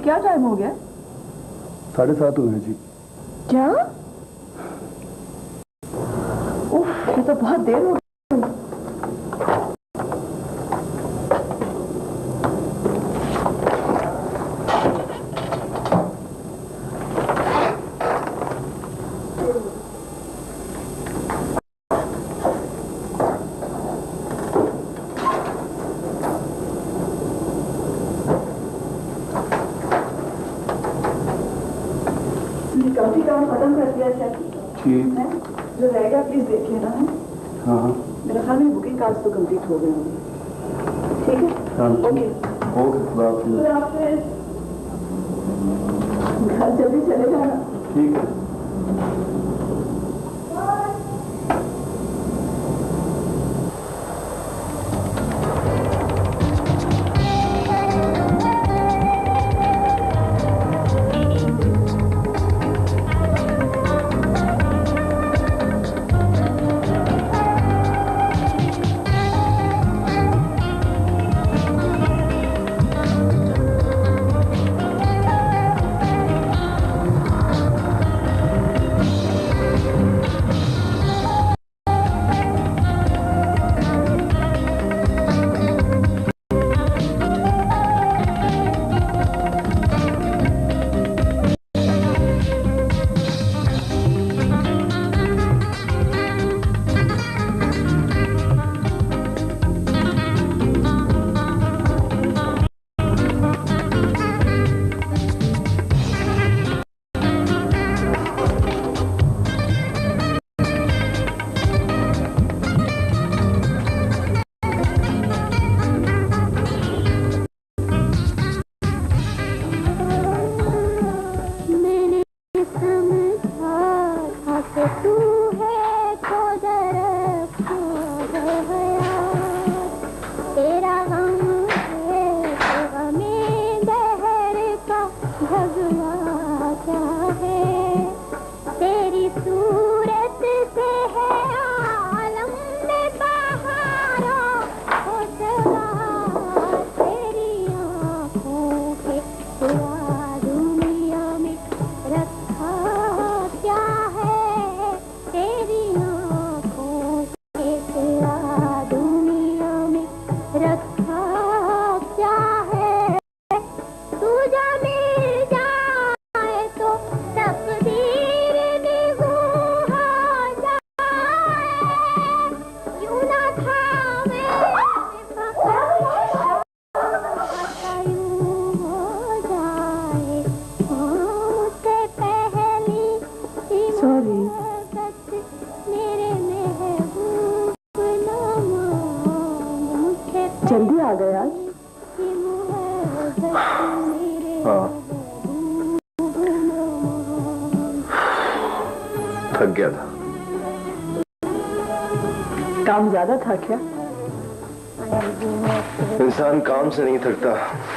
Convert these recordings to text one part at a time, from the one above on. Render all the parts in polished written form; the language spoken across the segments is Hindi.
क्या टाइम हो गया? 7:30 हुए हैं जी। क्या? उफ, ये तो बहुत देर हो गई। काफी काम खत्म कर दिया सर। ठीक है, जो रहेगा प्लीज देखिए ना। हाँ हाँ, मेरा ख्याल में बुकिंग कार्ड तो कंप्लीट हो गए होंगे। ठीक है, ओके ओके, खुदा हाफिज़। घर जल्दी चले जाना। ठीक है। जल्दी आ गए आज। हाँ, थक गया था। काम ज्यादा था क्या? इंसान काम से नहीं थकता,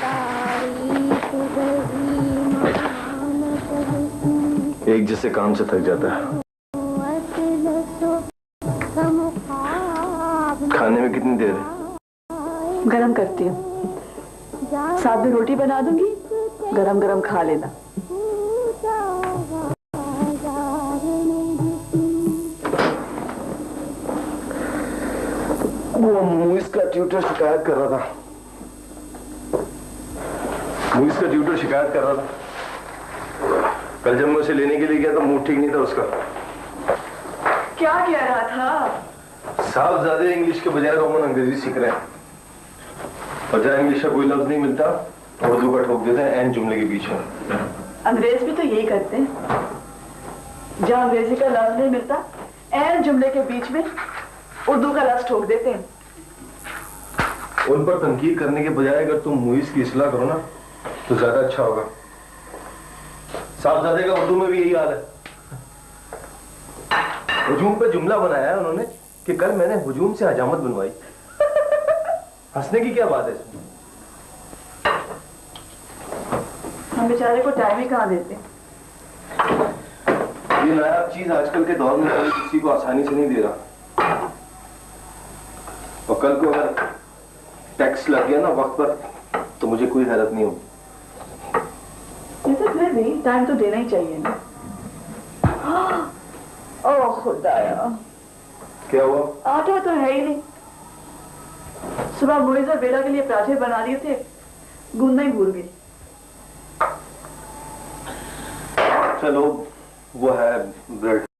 एक जैसे काम से थक जाता है। खाने में कितनी देर है? गरम करती हूँ, साथ में रोटी बना दूंगी, गरम गरम खा लेना। वो मुइस का ट्यूटर शिकायत कर रहा था। मुइस का ट्यूटर शिकायत कर रहा था। कल जब मैं उसे लेने के लिए गया तो मूड ठीक नहीं था उसका। क्या कह रहा था? साहब ज्यादा इंग्लिश के बजाय रोमन अंग्रेजी सीख रहे हैं, और जहाँ इंग्लिश का कोई लफ्ज नहीं मिलता उर्दू का ठोक देते हैं एन जुमले के बीच में। अंग्रेज भी तो यही करते हैं, जहाँ अंग्रेजी का लफ्ज नहीं मिलता एन जुमले के बीच में उर्दू का लफ्ज ठोक देते हैं। उन पर तनकीद करने के बजाय अगर तुम मुइस की इस्लाह करो ना तो ज्यादा अच्छा होगा। साहबजादे का उर्दू में भी यही हाल है। हुजूम पे जुमला बनाया है उन्होंने कि कल मैंने हुजूम से हजामत बनवाई। हंसने की क्या बात है इसमें? हम बेचारे को टाइम ही कहाँ देते। ये नायाब चीज आजकल के दौर में कोई किसी को आसानी से नहीं दे रहा, और कल को अगर टैक्स लग गया ना वक्त पर तो मुझे कोई हैरत नहीं होगी। फिर भी टाइम तो देना ही चाहिए ना। ओह खुदाया, क्या हुआ? आटा तो है ही नहीं। सुबह मोइज और बेला के लिए पराठे बना लिए थे, गूंदना ही भूल गई। चलो वो है ब्रेड।